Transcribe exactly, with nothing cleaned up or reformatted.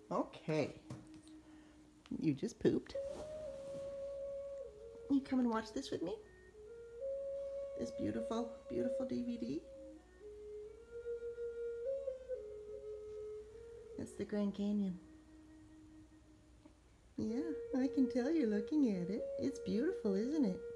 Okay. You just pooped. You come and watch this with me? This beautiful, beautiful D V D. That's the Grand Canyon. Yeah, I can tell you're looking at it. It's beautiful, isn't it?